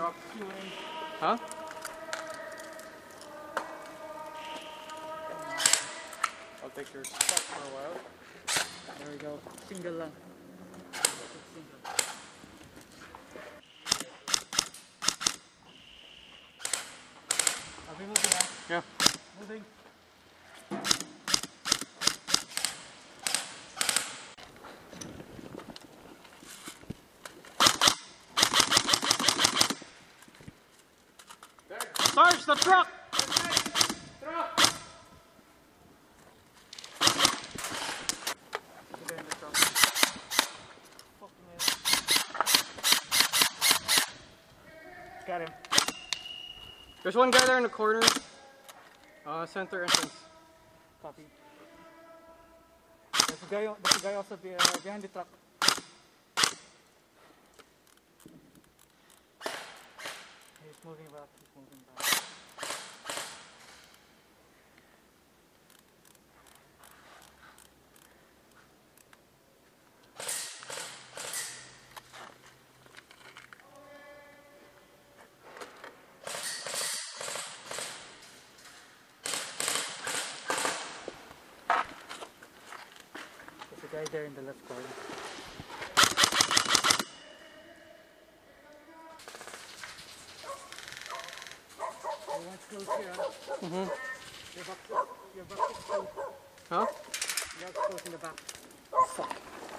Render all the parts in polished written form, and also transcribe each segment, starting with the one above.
truck. Huh? I'll take your stuff for a while. There we go. Single lang. Single. Are we moving now? Yeah. Moving. Sarge, the truck! Got him. There's one guy there in the corner. Center entrance. Copy. There's a guy also behind the truck. He's moving back. There's a guy there in the left corner. One's close here. Mm-hmm. Your back is close. Huh? Your back's close in the back. Fuck.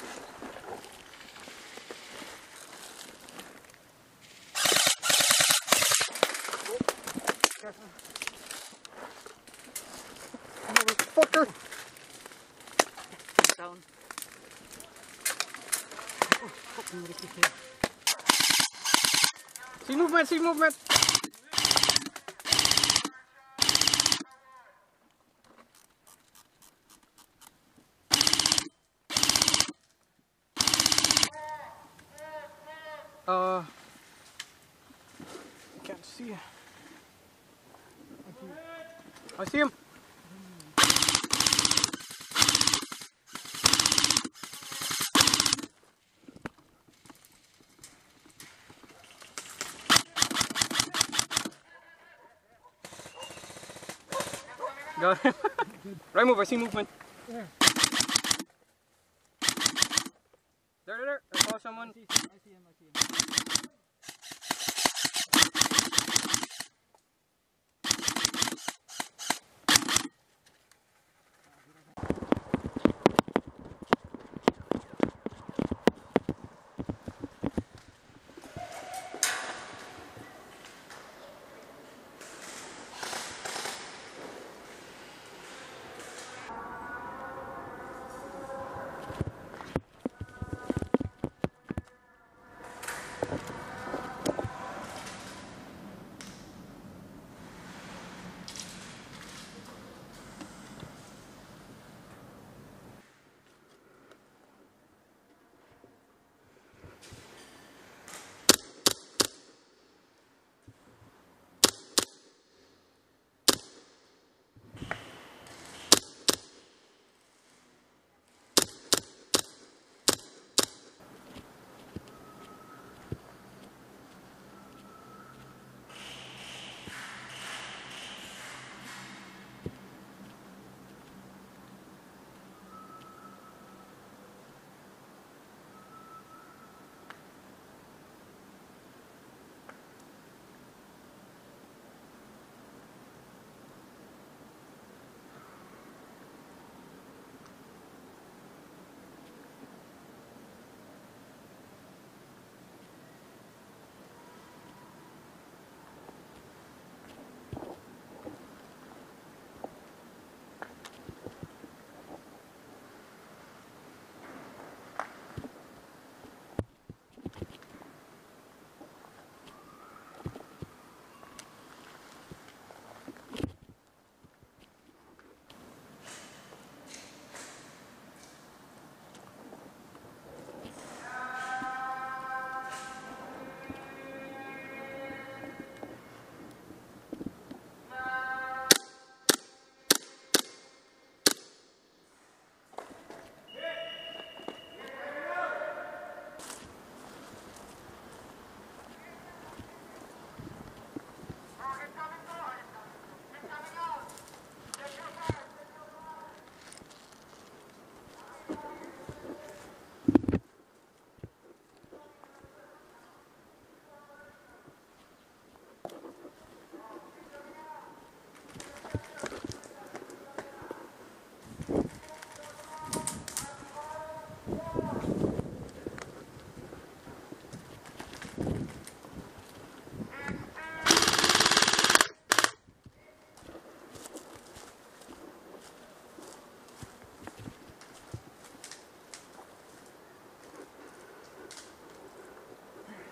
Careful. Motherfucker! Down. Oh, fucking ridiculous. See movement, see movement! I can't see. I see him. Got him. Right move, I see movement. Where? There. I saw someone. I see him.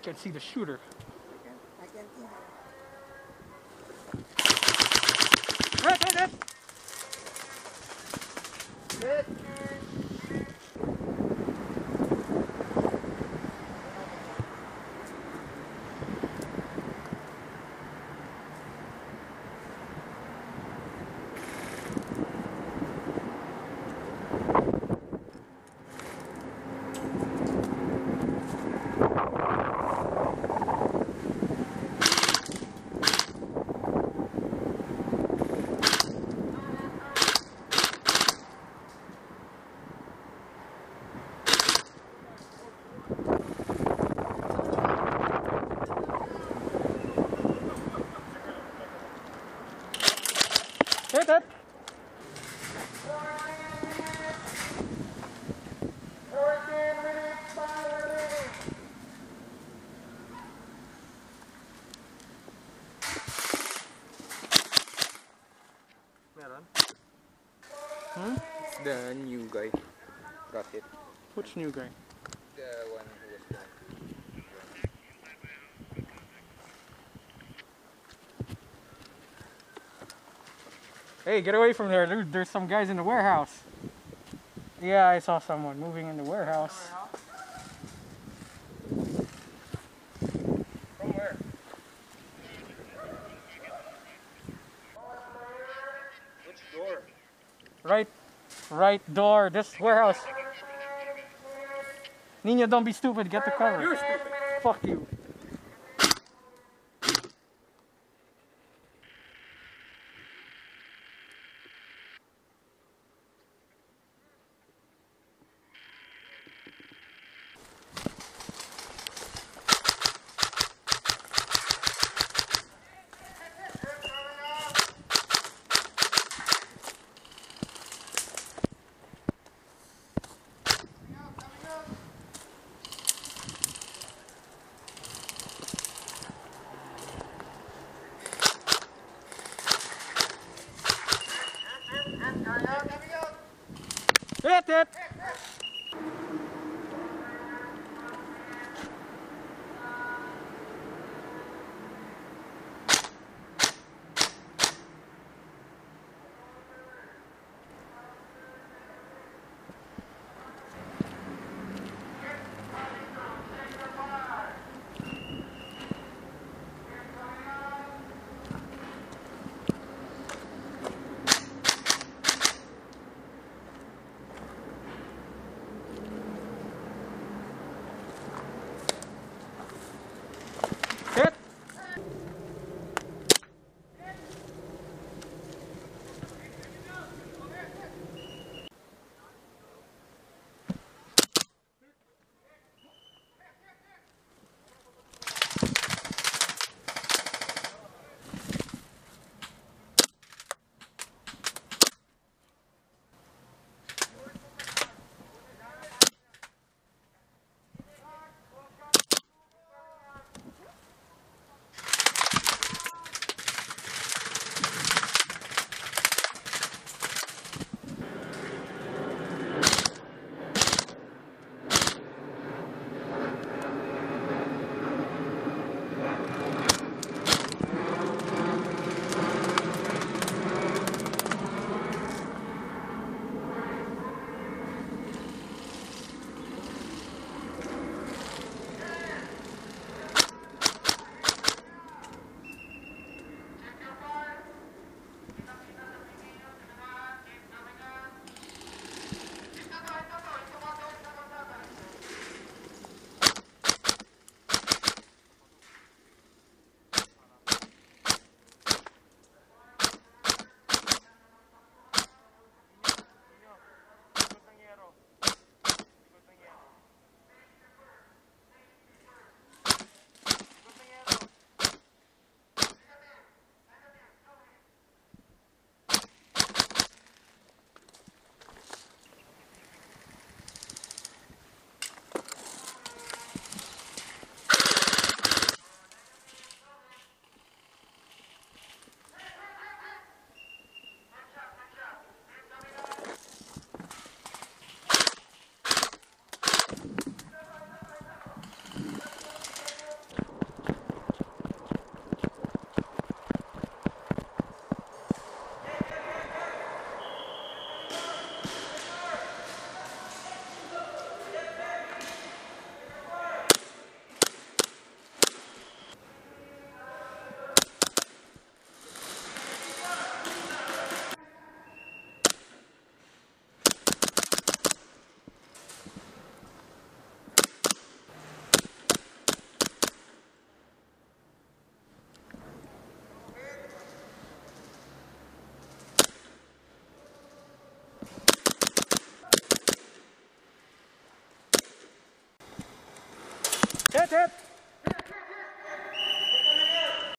Can't see the shooter. I can't see. Hit! Hit! Hit! Meron? It's the new guy. Got it. Which new guy? The one who was born. Hey, get away from there, dude. There's some guys in the warehouse. Yeah, I saw someone moving in the warehouse. From where? Which door? Right door. This warehouse. Nino, don't be stupid. Get the cover. You're stupid. Fuck you. shit!